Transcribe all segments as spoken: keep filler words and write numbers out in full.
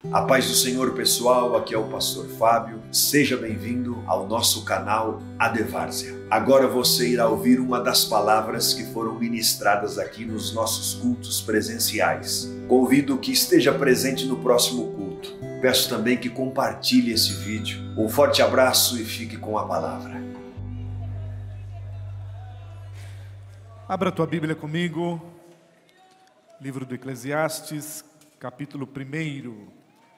A paz do Senhor, pessoal, aqui é o pastor Fábio. Seja bem-vindo ao nosso canal Advárzia. Agora você irá ouvir uma das palavras que foram ministradas aqui nos nossos cultos presenciais. Convido que esteja presente no próximo culto. Peço também que compartilhe esse vídeo. Um forte abraço e fique com a palavra. Abra a tua Bíblia comigo, livro do Eclesiastes, capítulo primeiro.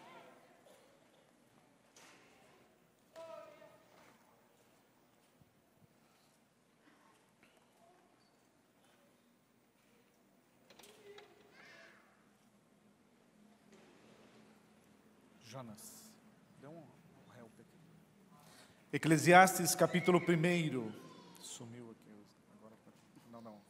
Jonas, dê um help aqui. Eclesiastes, capítulo primeiro. Sumiu aqui. Agora, não, não.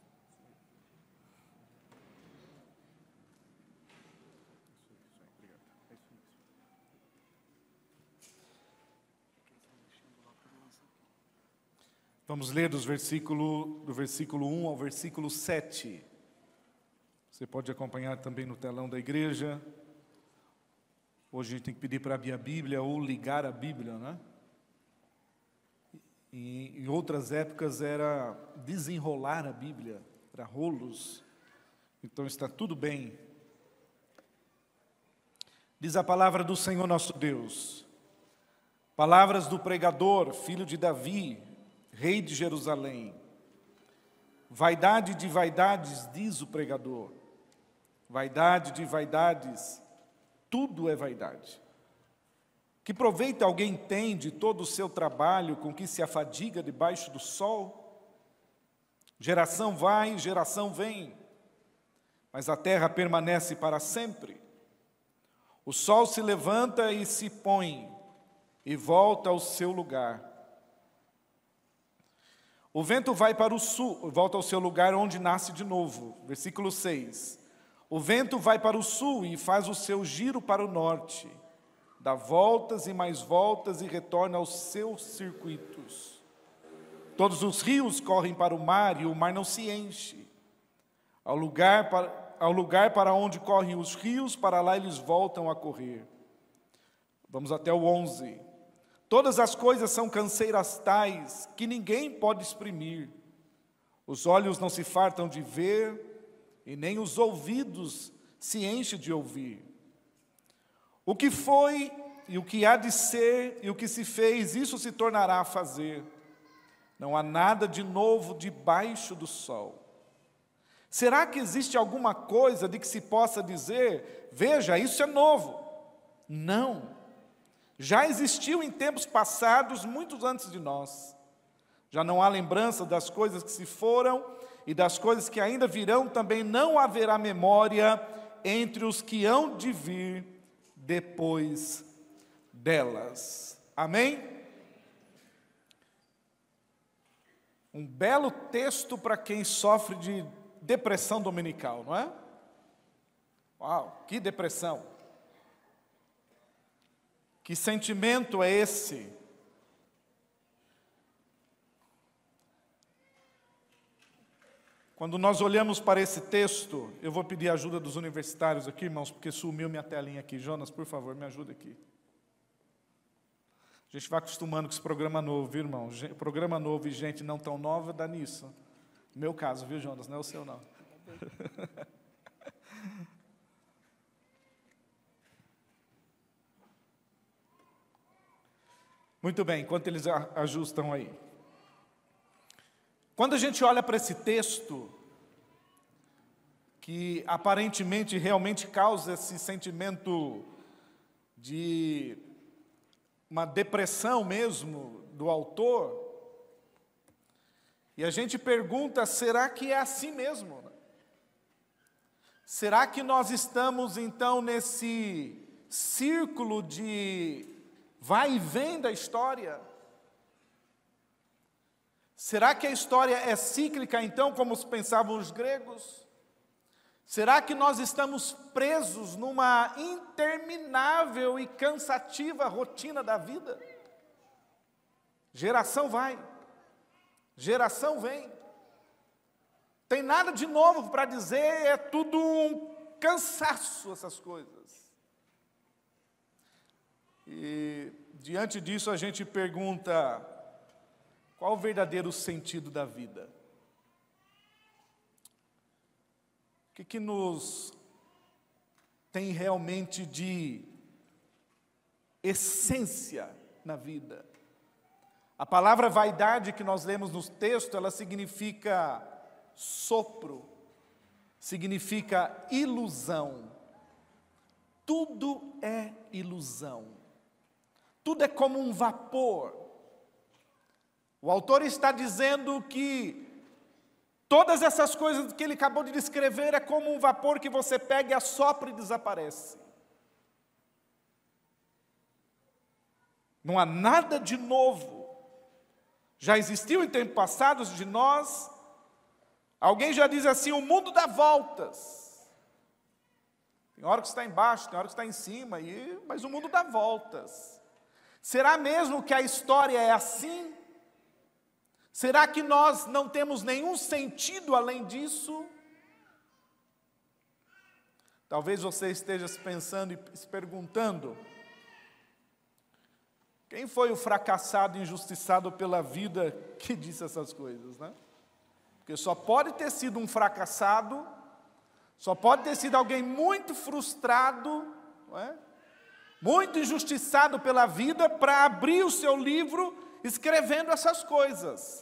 Vamos ler dos versículo, do versículo um ao versículo sete. Você pode acompanhar também no telão da igreja. Hoje a gente tem que pedir para abrir a Bíblia ou ligar a Bíblia, né? E, em outras épocas era desenrolar a Bíblia, para rolos. Então está tudo bem. Diz a palavra do Senhor nosso Deus. Palavras do pregador, filho de Davi, rei de Jerusalém. Vaidade de vaidades, diz o pregador. Vaidade de vaidades, tudo é vaidade. Que proveito alguém tem de todo o seu trabalho com que se afadiga debaixo do sol? Geração vai, geração vem, mas a terra permanece para sempre. O sol se levanta e se põe, e volta ao seu lugar. O vento vai para o sul, volta ao seu lugar onde nasce de novo. Versículo seis. O vento vai para o sul e faz o seu giro para o norte. Dá voltas e mais voltas e retorna aos seus circuitos. Todos os rios correm para o mar e o mar não se enche. Ao lugar para, ao lugar para onde correm os rios, para lá eles voltam a correr. Vamos até o onze. Todas as coisas são canseiras tais que ninguém pode exprimir. Os olhos não se fartam de ver, e nem os ouvidos se enchem de ouvir. O que foi, e o que há de ser, e o que se fez, isso se tornará a fazer. Não há nada de novo debaixo do sol. Será que existe alguma coisa de que se possa dizer, veja, isso é novo? Não. Já existiu em tempos passados, muito antes de nós. Já não há lembrança das coisas que se foram, e das coisas que ainda virão, também não haverá memória entre os que hão de vir depois delas. Amém? Um belo texto para quem sofre de depressão dominical, não é? Uau, que depressão! Que sentimento é esse? Quando nós olhamos para esse texto, eu vou pedir a ajuda dos universitários aqui, irmãos, porque sumiu minha telinha aqui. Jonas, por favor, me ajuda aqui. A gente vai acostumando com esse programa novo, viu, irmão? Programa novo e gente não tão nova, dá nisso. Meu caso, viu, Jonas? Não é o seu, não. Muito bem, enquanto eles ajustam aí. Quando a gente olha para esse texto, que aparentemente realmente causa esse sentimento de uma depressão mesmo do autor, e a gente pergunta, será que é assim mesmo? Será que nós estamos então nesse círculo de vai e vem da história? Será que a história é cíclica, então, como pensavam os gregos? Será que nós estamos presos numa interminável e cansativa rotina da vida? Geração vai, geração vem. Tem nada de novo para dizer, é tudo um cansaço essas coisas. diante disso a gente pergunta: qual o verdadeiro sentido da vida? O que, que nos tem realmente de essência na vida? A palavra vaidade que nós lemos no texto, ela significa sopro, significa ilusão. Tudo é ilusão. Tudo é como um vapor. O autor está dizendo que todas essas coisas que ele acabou de descrever é como um vapor que você pega e assopra e desaparece. Não há nada de novo. Já existiu em tempos passados de nós. Alguém já diz assim: o mundo dá voltas. Tem hora que está embaixo, tem hora que está em cima, e, mas o mundo dá voltas. Será mesmo que a história é assim? Será que nós não temos nenhum sentido além disso? Talvez você esteja se pensando e se perguntando: quem foi o fracassado e injustiçado pela vida que disse essas coisas, né? Porque só pode ter sido um fracassado, só pode ter sido alguém muito frustrado, não é? Muito injustiçado pela vida, para abrir o seu livro escrevendo essas coisas.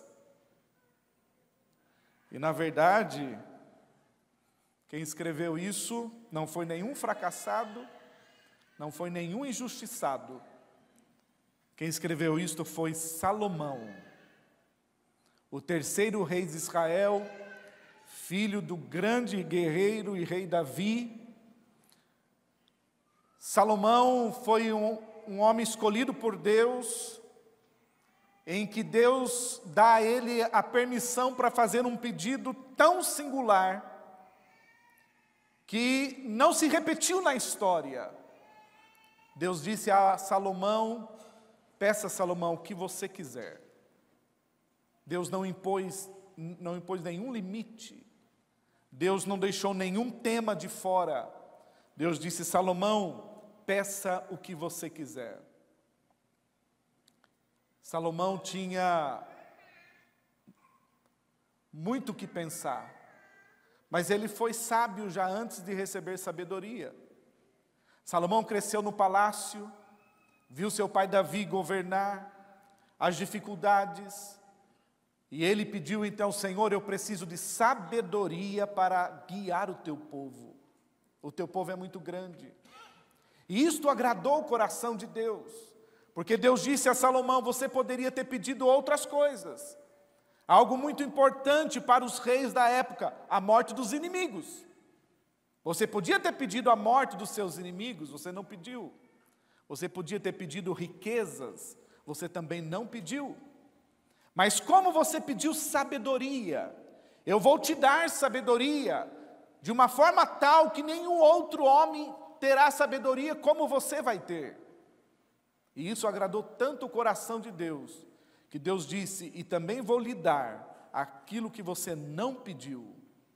E na verdade, quem escreveu isso não foi nenhum fracassado, não foi nenhum injustiçado. Quem escreveu isto foi Salomão, o terceiro rei de Israel, filho do grande guerreiro e rei Davi. Salomão foi um, um homem escolhido por Deus, em que Deus dá a ele a permissão para fazer um pedido tão singular, que não se repetiu na história. Deus disse a Salomão: peça a Salomão o que você quiser. Deus não impôs, não impôs nenhum limite. Deus não deixou nenhum tema de fora. Deus disse: Salomão, peça o que você quiser. Salomão tinha muito o que pensar, mas ele foi sábio já antes de receber sabedoria. Salomão cresceu no palácio, viu seu pai Davi governar, as dificuldades, e ele pediu então: Senhor, eu preciso de sabedoria para guiar o teu povo. O teu povo é muito grande. E isto agradou o coração de Deus, porque Deus disse a Salomão: você poderia ter pedido outras coisas. Algo muito importante para os reis da época: a morte dos inimigos. Você podia ter pedido a morte dos seus inimigos, você não pediu. Você podia ter pedido riquezas, você também não pediu. Mas como você pediu sabedoria, eu vou te dar sabedoria, de uma forma tal que nenhum outro homem terá sabedoria como você vai ter. E isso agradou tanto o coração de Deus, que Deus disse: e também vou lhe dar aquilo que você não pediu.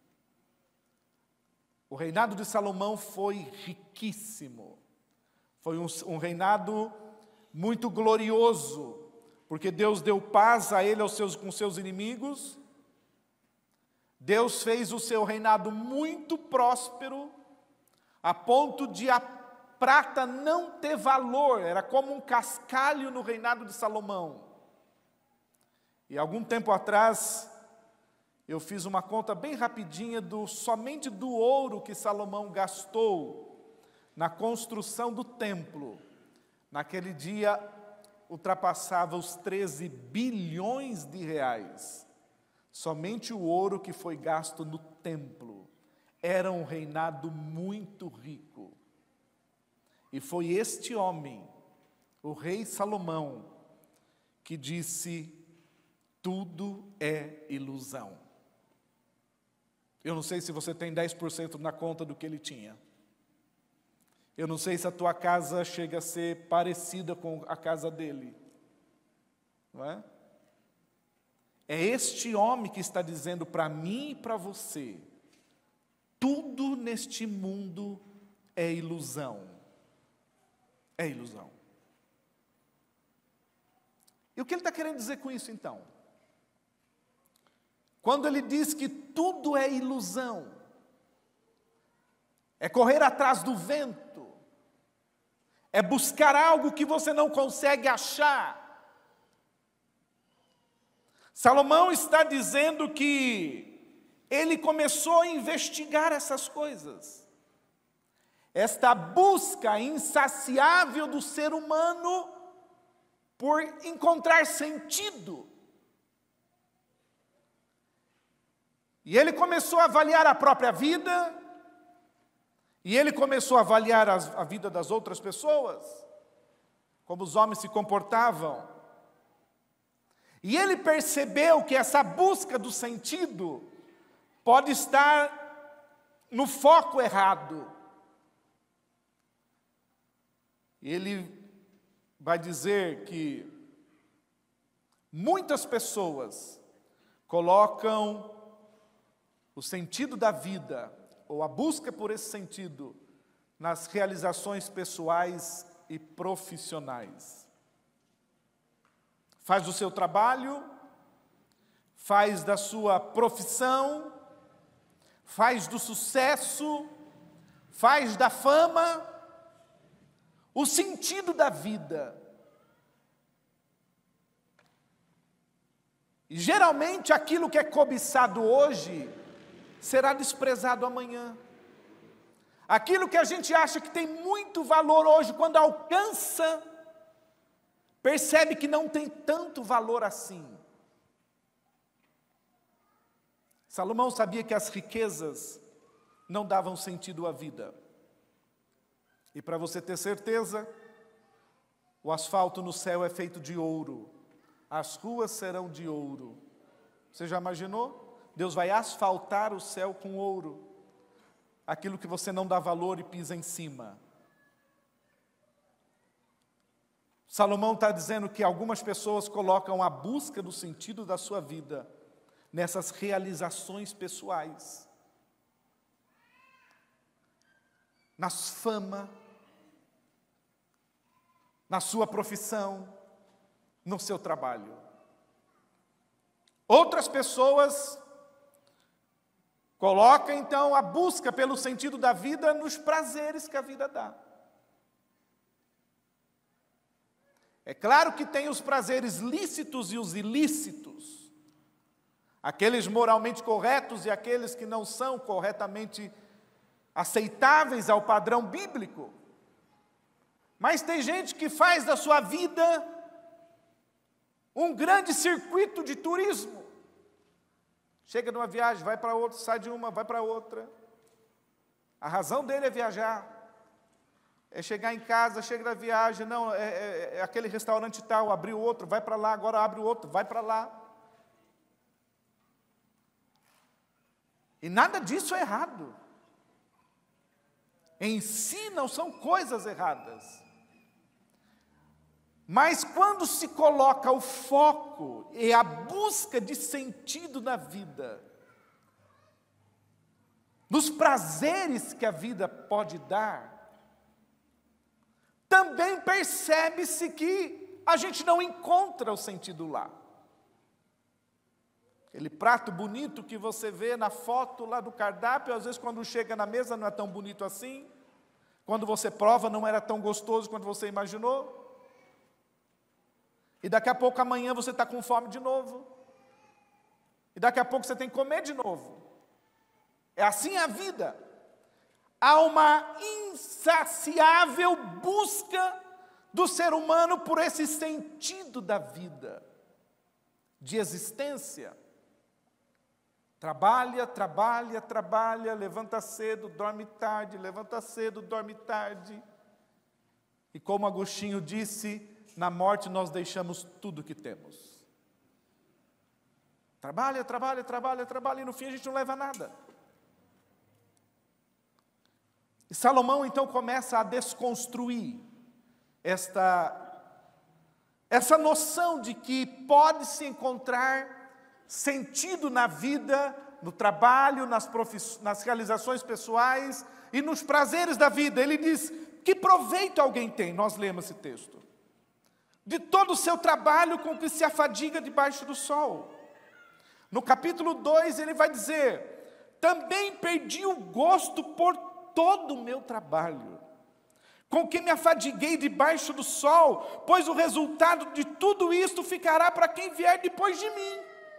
O reinado de Salomão foi riquíssimo. Foi um, um reinado muito glorioso, porque Deus deu paz a ele aos seus, com seus inimigos. Deus fez o seu reinado muito próspero, a ponto de a prata não ter valor, era como um cascalho no reinado de Salomão. E algum tempo atrás, eu fiz uma conta bem rapidinha do somente do ouro que Salomão gastou na construção do templo. Naquele dia, ultrapassava os treze bilhões de reais. Somente o ouro que foi gasto no templo. Era um reinado muito rico. E foi este homem, o rei Salomão, que disse: tudo é ilusão. Eu não sei se você tem dez por cento na conta do que ele tinha. Eu não sei se a tua casa chega a ser parecida com a casa dele. Não é? É este homem que está dizendo para mim e para você: tudo neste mundo é ilusão. É ilusão. E o que ele está querendo dizer com isso então? Quando ele diz que tudo é ilusão, é correr atrás do vento, é buscar algo que você não consegue achar. Salomão está dizendo que ele começou a investigar essas coisas. Esta busca insaciável do ser humano por encontrar sentido. E ele começou a avaliar a própria vida, e ele começou a avaliar as, a vida das outras pessoas, como os homens se comportavam. E ele percebeu que essa busca do sentido pode estar no foco errado. Ele vai dizer que muitas pessoas colocam o sentido da vida, ou a busca por esse sentido, nas realizações pessoais e profissionais. Faz do seu trabalho, faz da sua profissão, faz do sucesso, faz da fama, o sentido da vida. E geralmente aquilo que é cobiçado hoje será desprezado amanhã. Aquilo que a gente acha que tem muito valor hoje, quando alcança, percebe que não tem tanto valor assim. Salomão sabia que as riquezas não davam sentido à vida. E para você ter certeza, o asfalto no céu é feito de ouro, as ruas serão de ouro. Você já imaginou? Deus vai asfaltar o céu com ouro, aquilo que você não dá valor e pisa em cima. Salomão está dizendo que algumas pessoas colocam a busca do sentido da sua vida nessas realizações pessoais, nas fama, na sua profissão, no seu trabalho. Outras pessoas colocam então a busca pelo sentido da vida nos prazeres que a vida dá. É claro que tem os prazeres lícitos e os ilícitos, aqueles moralmente corretos e aqueles que não são corretamente aceitáveis ao padrão bíblico. Mas tem gente que faz da sua vida um grande circuito de turismo. Chega numa viagem, vai para outra, sai de uma, vai para outra. A razão dele é viajar. É chegar em casa, chega da viagem, não, é, é, é aquele restaurante tal, abriu outro, vai para lá, agora abre outro, vai para lá. E nada disso é errado. Em si não são coisas erradas. Mas quando se coloca o foco e a busca de sentido na vida, nos prazeres que a vida pode dar, também percebe-se que a gente não encontra o sentido lá. Aquele prato bonito que você vê na foto lá do cardápio, às vezes quando chega na mesa não é tão bonito assim, quando você prova não era tão gostoso quanto você imaginou, e daqui a pouco amanhã você está com fome de novo, e daqui a pouco você tem que comer de novo. É assim a vida. Há uma insaciável busca do ser humano por esse sentido da vida, de existência. Trabalha, trabalha, trabalha, levanta cedo, dorme tarde, levanta cedo, dorme tarde. E como Agostinho disse, na morte nós deixamos tudo que temos. Trabalha, trabalha, trabalha, trabalha, e no fim a gente não leva nada. E Salomão então começa a desconstruir esta, essa noção de que pode-se encontrar sentido na vida, no trabalho, nas, profiss... nas realizações pessoais e nos prazeres da vida. Ele diz, que proveito alguém tem? Nós lemos esse texto. de todo o seu trabalho com que se afadiga debaixo do sol. No capítulo dois ele vai dizer: também perdi o gosto por todo o meu trabalho, com que me afadiguei debaixo do sol, pois o resultado de tudo isto ficará para quem vier depois de mim.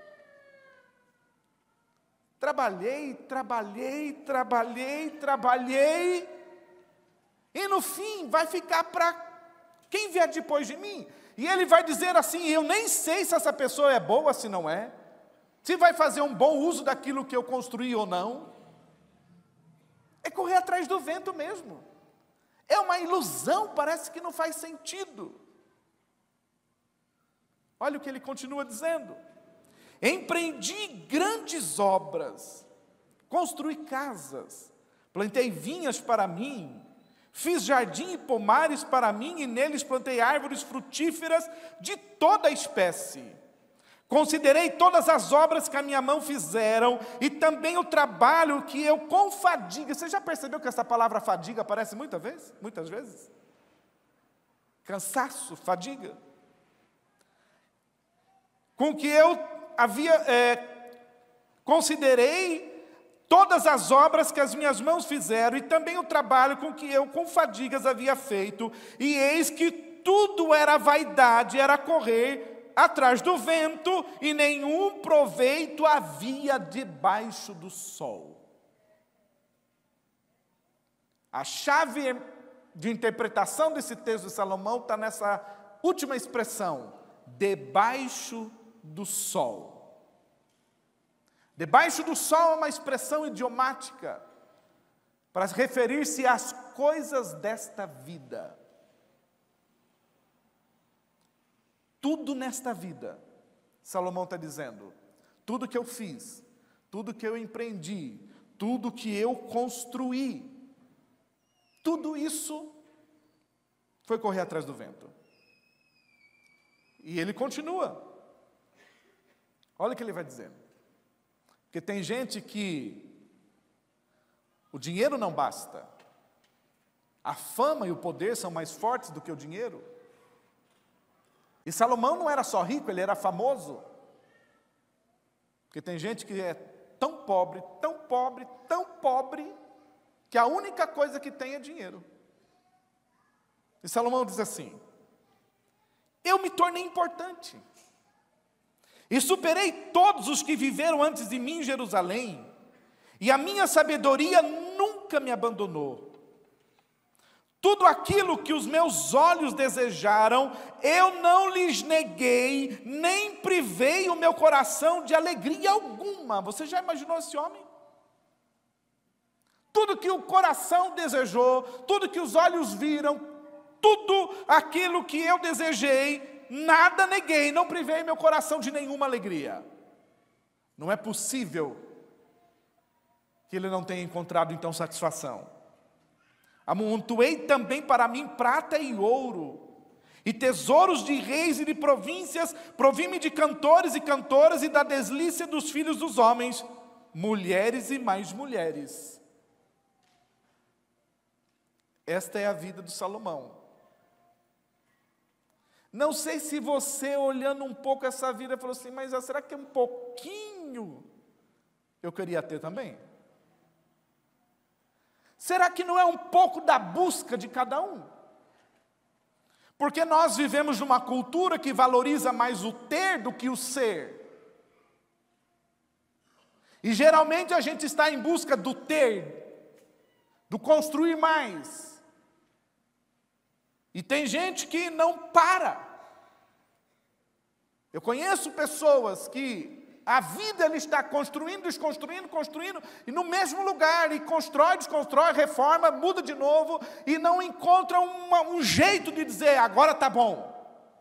Trabalhei, trabalhei, trabalhei, trabalhei, e no fim vai ficar para quem vier depois de mim. E ele vai dizer assim: eu nem sei se essa pessoa é boa, se não é, se vai fazer um bom uso daquilo que eu construí ou não. É correr atrás do vento mesmo. É uma ilusão, parece que não faz sentido. Olha o que ele continua dizendo: empreendi grandes obras, construí casas, plantei vinhas para mim, fiz jardim e pomares para mim, e neles plantei árvores frutíferas de toda espécie. Considerei todas as obras que a minha mão fizeram, e também o trabalho que eu com fadiga. Você já percebeu que essa palavra fadiga aparece muitas vezes? Muitas vezes? Cansaço, fadiga. Com que eu havia, é, considerei todas as obras que as minhas mãos fizeram, e também o trabalho com que eu com fadigas havia feito, e eis que tudo era vaidade, era correr atrás do vento, e nenhum proveito havia debaixo do sol. A chave de interpretação desse texto de Salomão está nessa última expressão: debaixo do sol. Debaixo do sol é uma expressão idiomática para referir-se às coisas desta vida. Tudo nesta vida, Salomão está dizendo, tudo que eu fiz, tudo que eu empreendi, tudo que eu construí, tudo isso foi correr atrás do vento. E ele continua. Olha o que ele vai dizendo. Porque tem gente que o dinheiro não basta, a fama e o poder são mais fortes do que o dinheiro. E Salomão não era só rico, ele era famoso. Porque tem gente que é tão pobre, tão pobre, tão pobre, que a única coisa que tem é dinheiro. E Salomão diz assim: eu me tornei importante, e superei todos os que viveram antes de mim em Jerusalém, e a minha sabedoria nunca me abandonou. Tudo aquilo que os meus olhos desejaram, eu não lhes neguei, nem privei o meu coração de alegria alguma. Você já imaginou esse homem? Tudo que o coração desejou, tudo que os olhos viram, tudo aquilo que eu desejei, nada neguei, não privei meu coração de nenhuma alegria. Não é possível que ele não tenha encontrado então satisfação. Amontoei também para mim prata e ouro, e tesouros de reis e de províncias, provi-me de cantores e cantoras, e da delícia dos filhos dos homens, mulheres e mais mulheres. Esta é a vida do Salomão. Não sei se você, olhando um pouco essa vida, falou assim: mas será que é um pouquinho eu queria ter também? Será que não é um pouco da busca de cada um? Porque nós vivemos numa cultura que valoriza mais o ter do que o ser. E geralmente a gente está em busca do ter, do construir mais. E tem gente que não para. Eu conheço pessoas que a vida ele está construindo, desconstruindo, construindo, e no mesmo lugar, e constrói, desconstrói, reforma, muda de novo, e não encontra uma, um jeito de dizer, agora está bom.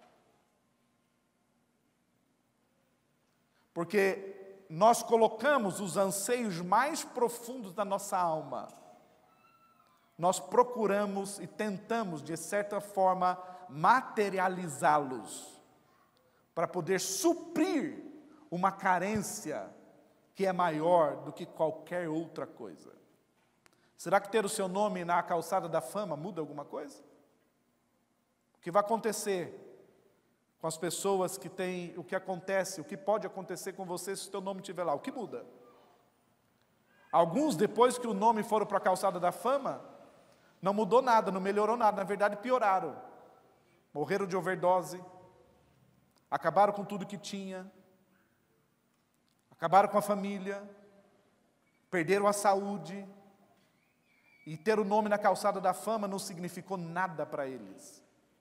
Porque nós colocamos os anseios mais profundos da nossa alma, nós procuramos e tentamos, de certa forma, materializá-los, para poder suprir uma carência que é maior do que qualquer outra coisa. Será que ter o seu nome na calçada da fama muda alguma coisa? O que vai acontecer com as pessoas que têm, o que acontece, o que pode acontecer com você se o teu nome estiver lá, o que muda? Alguns, depois que o nome foram para a calçada da fama, não mudou nada, não melhorou nada, na verdade pioraram. Morreram de overdose, acabaram com tudo que tinha, acabaram com a família, perderam a saúde, e ter o nome na calçada da fama não significou nada para eles.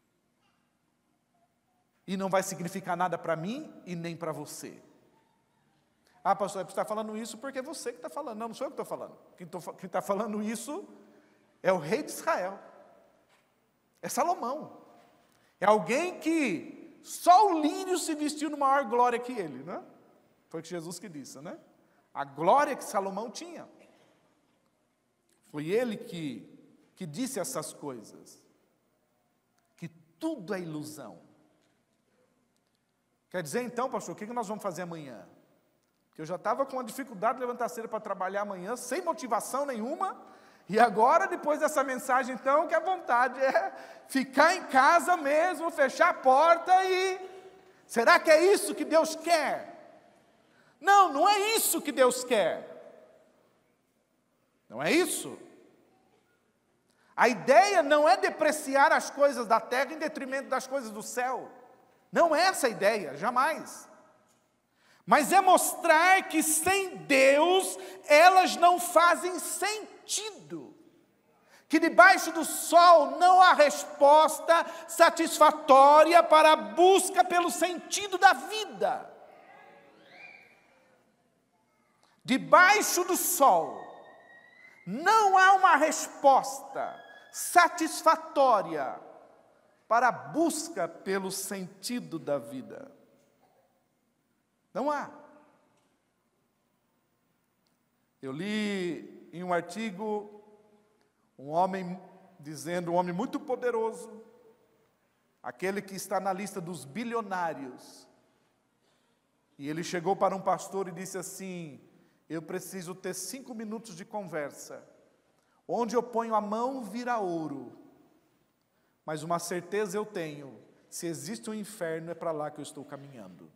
E não vai significar nada para mim e nem para você. Ah, pastor, você está falando isso porque é você que está falando. Não, não sou eu que estou falando. Quem está falando isso é o rei de Israel. É Salomão. É alguém que só o lírio se vestiu numa maior glória que ele, né? Foi o que Jesus que disse, né? A glória que Salomão tinha. Foi ele que, que disse essas coisas. Que tudo é ilusão. Quer dizer então, pastor, o que nós vamos fazer amanhã? Porque eu já estava com uma dificuldade de levantar cedo para trabalhar amanhã, sem motivação nenhuma, e agora, depois dessa mensagem, então, que a vontade é ficar em casa mesmo, fechar a porta e... Será que é isso que Deus quer? Não, não é isso que Deus quer. Não é isso. A ideia não é depreciar as coisas da terra em detrimento das coisas do céu. Não é essa a ideia, jamais. Mas é mostrar que sem Deus, elas não fazem sentido. Que debaixo do sol não há resposta satisfatória para a busca pelo sentido da vida. Debaixo do sol não há uma resposta satisfatória para a busca pelo sentido da vida. Não há. Eu li em um artigo um homem dizendo, um homem muito poderoso, aquele que está na lista dos bilionários, e ele chegou para um pastor e disse assim: eu preciso ter cinco minutos de conversa, onde eu ponho a mão vira ouro, mas uma certeza eu tenho, se existe um inferno é para lá que eu estou caminhando.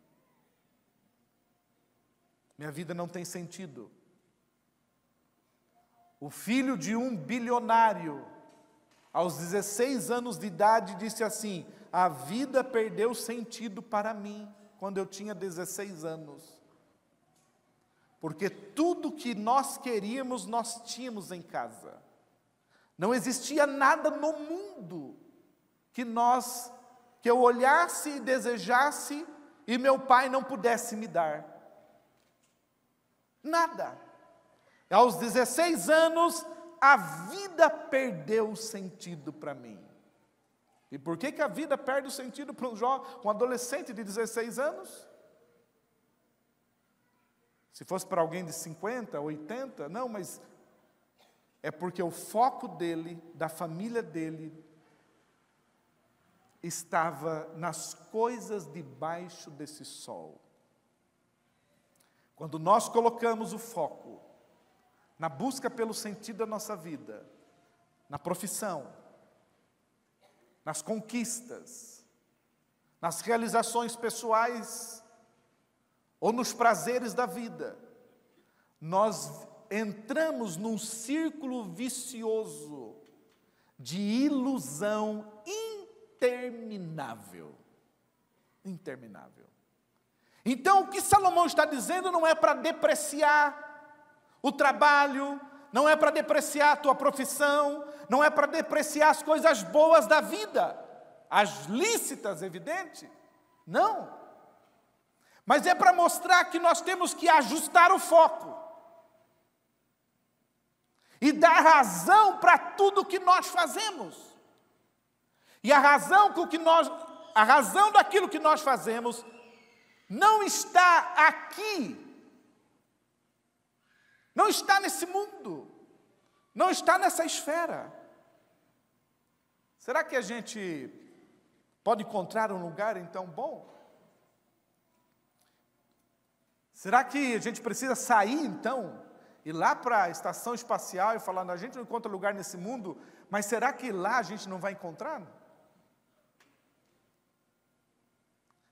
Minha vida não tem sentido. O filho de um bilionário, aos dezesseis anos de idade, disse assim: a vida perdeu sentido para mim, quando eu tinha dezesseis anos. Porque tudo que nós queríamos, nós tínhamos em casa. Não existia nada no mundo que nós, que eu olhasse e desejasse, e meu pai não pudesse me dar. Nada. Aos dezesseis anos, a vida perdeu o sentido para mim. E por que que a vida perde o sentido para um jovem, um adolescente de dezesseis anos? Se fosse para alguém de cinquenta, oitenta, não, mas é porque o foco dele, da família dele, estava nas coisas debaixo desse sol. Quando nós colocamos o foco na busca pelo sentido da nossa vida, na profissão, nas conquistas, nas realizações pessoais ou nos prazeres da vida, nós entramos num círculo vicioso de ilusão interminável. Interminável. Então, o que Salomão está dizendo não é para depreciar o trabalho, não é para depreciar a tua profissão, não é para depreciar as coisas boas da vida, as lícitas, evidente, não. Mas é para mostrar que nós temos que ajustar o foco e dar razão para tudo que nós fazemos. E a razão com que nós, a razão daquilo que nós fazemos não está aqui. Não está nesse mundo. Não está nessa esfera. Será que a gente pode encontrar um lugar então bom? Será que a gente precisa sair então, ir lá para a estação espacial e falar, a gente não encontra lugar nesse mundo, mas será que lá a gente não vai encontrar?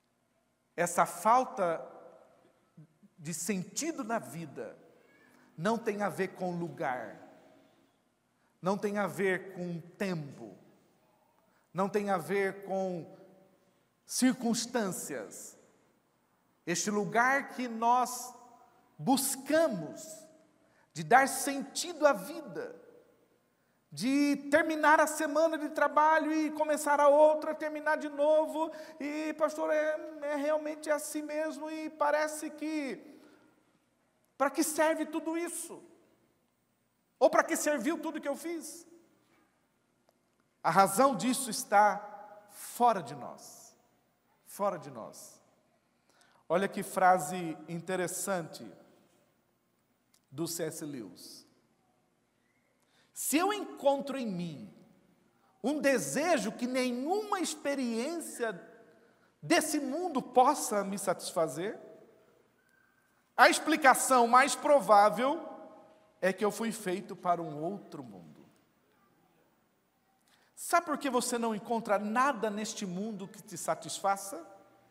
essa falta de sentido na vida não tem a ver com lugar, não tem a ver com tempo, não tem a ver com circunstâncias. Este lugar que nós buscamos de dar sentido à vida, de terminar a semana de trabalho e começar a outra, terminar de novo, e pastor, é, é realmente assim mesmo, e parece que, para que serve tudo isso? Ou para que serviu tudo que eu fiz? A razão disso está fora de nós, fora de nós. Olha que frase interessante do C S Lewis. Se eu encontro em mim um desejo que nenhuma experiência desse mundo possa me satisfazer, a explicação mais provável é que eu fui feito para um outro mundo. Sabe por que você não encontra nada neste mundo que te satisfaça?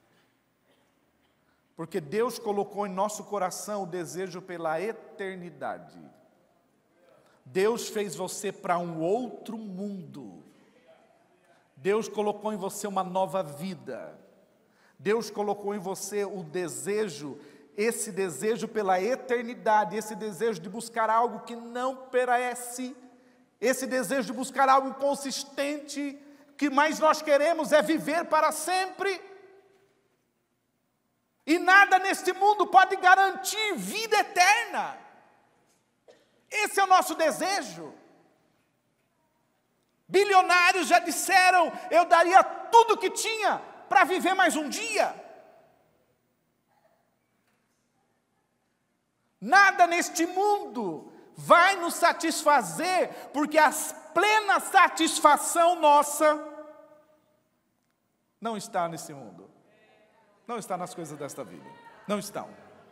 Porque Deus colocou em nosso coração o desejo pela eternidade. Deus fez você para um outro mundo. Deus colocou em você uma nova vida. Deus colocou em você o desejo, esse desejo pela eternidade, esse desejo de buscar algo que não perece, esse desejo de buscar algo consistente. O que mais nós queremos é viver para sempre. E nada neste mundo pode garantir vida eterna. Esse é o nosso desejo. Bilionários já disseram: eu daria tudo que tinha para viver mais um dia. Nada neste mundo vai nos satisfazer, porque a plena satisfação nossa não está nesse mundo. Não está nas coisas desta vida. Não estão.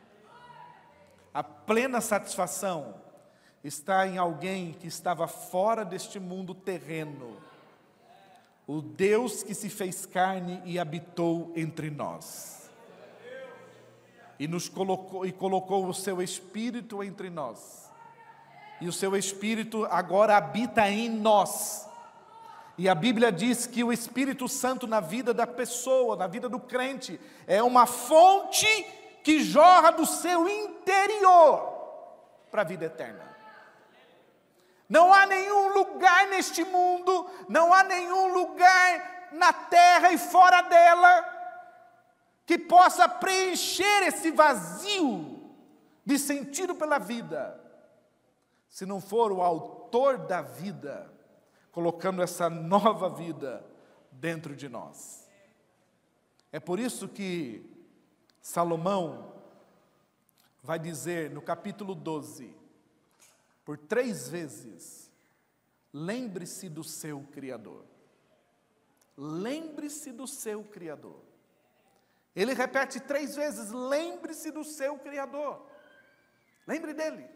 A plena satisfação está em alguém que estava fora deste mundo terreno. O Deus que se fez carne e habitou entre nós. E nos colocou, e colocou o seu Espírito entre nós. E o seu Espírito agora habita em nós. E a Bíblia diz que o Espírito Santo na vida da pessoa, na vida do crente, é uma fonte que jorra do seu interior para a vida eterna. Não há nenhum lugar neste mundo, não há nenhum lugar na terra e fora dela que possa preencher esse vazio de sentido pela vida, se não for o autor da vida colocando essa nova vida dentro de nós. É por isso que Salomão vai dizer no capítulo doze, por três vezes: lembre-se do seu Criador. Lembre-se do seu Criador. Ele repete três vezes: lembre-se do seu Criador. Lembre dele.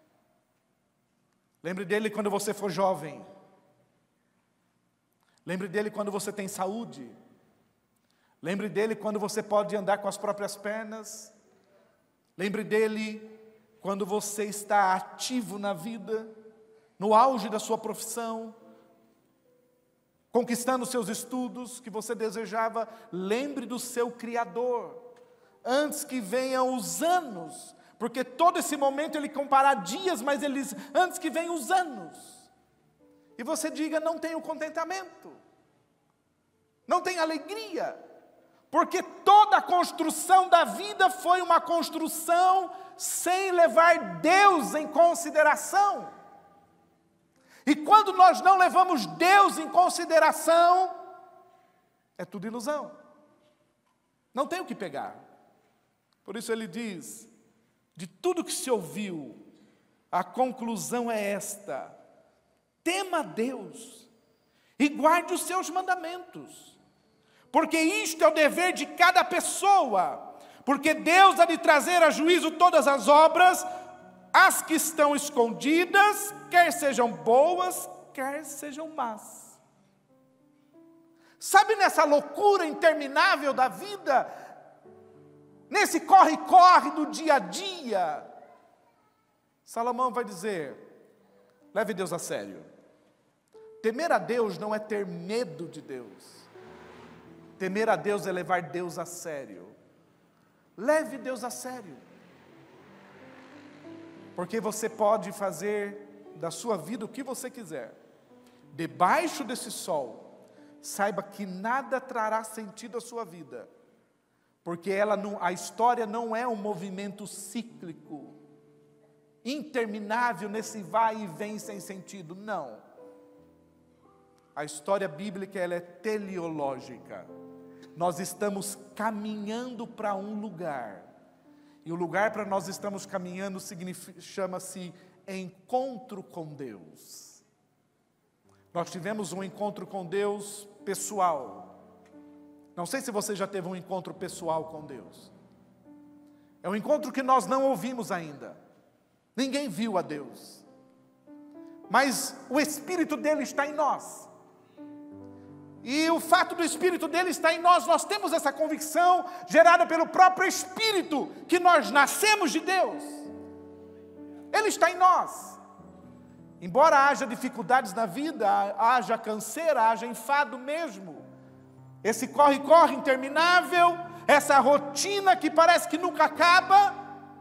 Lembre dele quando você for jovem. Lembre dele quando você tem saúde. Lembre dele quando você pode andar com as próprias pernas. Lembre dele quando você está ativo na vida, no auge da sua profissão, conquistando seus estudos que você desejava. Lembre do seu Criador, antes que venham os anos, porque todo esse momento ele compara dias, mas ele diz, antes que venham os anos. E você diga: não tenho contentamento, não tenho alegria, porque toda a construção da vida foi uma construção sem levar Deus em consideração. E quando nós não levamos Deus em consideração, é tudo ilusão. Não tem o que pegar. Por isso ele diz: de tudo que se ouviu, a conclusão é esta: tema a Deus e guarde os seus mandamentos, porque isto é o dever de cada pessoa, porque Deus há de trazer a juízo todas as obras, as que estão escondidas, quer sejam boas, quer sejam más. Sabe, nessa loucura interminável da vida, nesse corre-corre do dia a dia, Salomão vai dizer: leve Deus a sério. Temer a Deus não é ter medo de Deus. Temer a Deus é levar Deus a sério. Leve Deus a sério. Porque você pode fazer da sua vida o que você quiser. Debaixo desse sol, saiba que nada trará sentido à sua vida. Porque ela não, a história não é um movimento cíclico, interminável nesse vai e vem sem sentido. Não. A história bíblica, ela é teleológica. Nós estamos caminhando para um lugar. E o lugar para nós estamos caminhando chama-se encontro com Deus. Nós tivemos um encontro com Deus pessoal. Não sei se você já teve um encontro pessoal com Deus. É um encontro que nós não ouvimos ainda. Ninguém viu a Deus. Mas o Espírito dele está em nós. E o fato do Espírito dele estar em nós, nós temos essa convicção gerada pelo próprio Espírito, que nós nascemos de Deus. Ele está em nós. Embora haja dificuldades na vida, haja canseira, haja enfado mesmo, esse corre-corre interminável, essa rotina que parece que nunca acaba,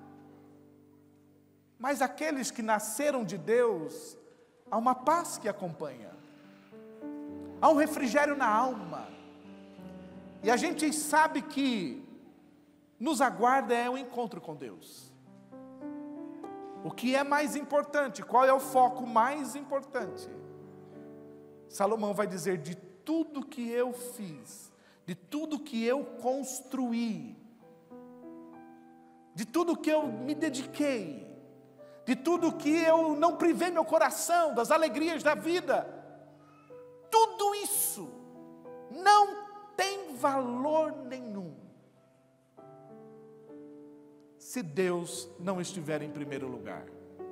mas aqueles que nasceram de Deus, há uma paz que acompanha. Há um refrigério na alma. E a gente sabe que nos aguarda é o encontro com Deus. O que é mais importante? Qual é o foco mais importante? Salomão vai dizer: de tudo que eu fiz, de tudo que eu construí, de tudo que eu me dediquei, de tudo que eu não privei meu coração, das alegrias da vida, tudo isso não tem valor nenhum se Deus não estiver em primeiro lugar.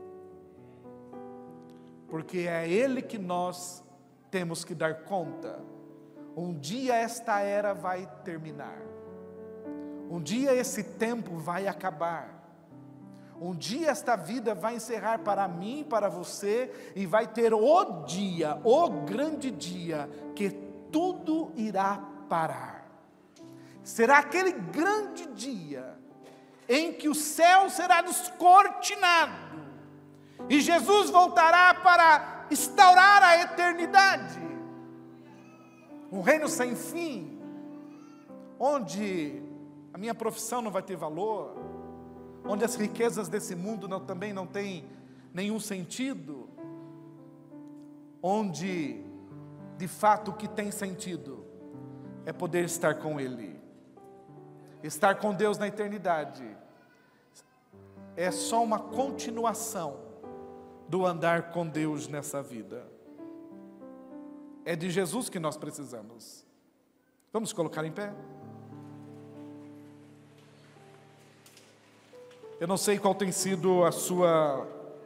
Porque é Ele que nós temos que dar conta. Um dia esta era vai terminar. Um dia esse tempo vai acabar. Um dia esta vida vai encerrar para mim, para você, e vai ter o dia, o grande dia, que tudo irá parar. Será aquele grande dia, em que o céu será descortinado, e Jesus voltará para instaurar a eternidade. Um reino sem fim, onde a minha profissão não vai ter valor, onde as riquezas desse mundo não, também não têm nenhum sentido, onde, de fato, o que tem sentido é poder estar com Ele. Estar com Deus na eternidade é só uma continuação do andar com Deus nessa vida. É de Jesus que nós precisamos. Vamos colocar em pé? Eu não sei qual tem sido a sua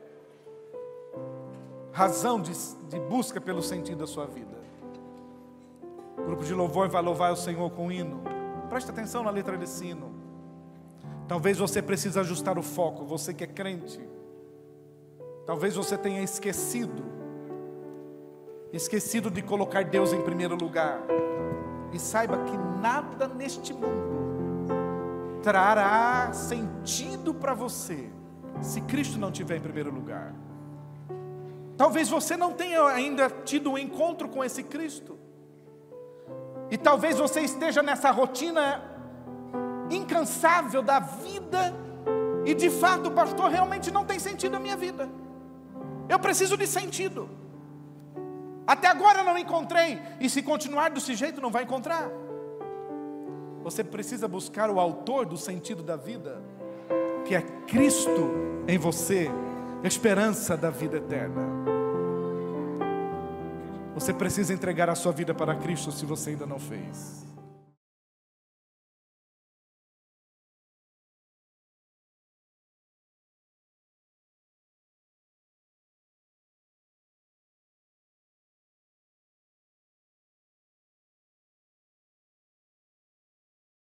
razão de, de busca pelo sentido da sua vida. O grupo de louvor vai louvar o Senhor com hino. Preste atenção na letra desse hino. Talvez você precise ajustar o foco, você que é crente. Talvez você tenha esquecido, esquecido de colocar Deus em primeiro lugar. E saiba que nada neste mundo trará sentido para você se Cristo não estiver em primeiro lugar. Talvez você não tenha ainda tido um encontro com esse Cristo, e talvez você esteja nessa rotina incansável da vida, e de fato, pastor, realmente não tem sentido a minha vida, eu preciso de sentido, até agora eu não encontrei, e se continuar desse jeito não vai encontrar. Você precisa buscar o autor do sentido da vida, que é Cristo em você, esperança da vida eterna. Você precisa entregar a sua vida para Cristo se você ainda não fez.